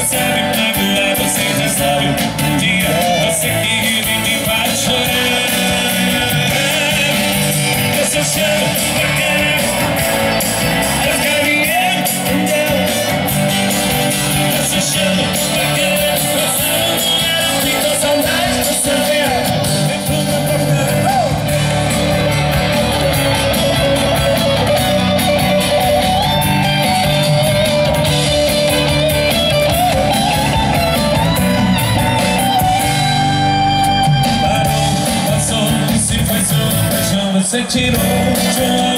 sabe magoar, você já sabe. Um dia você que ri me faz chorar. Eu só chamo pra caralho. Eu só chamo pra caralho. Fica saudade do seu ver. Vem pro meu portão. Você tirou de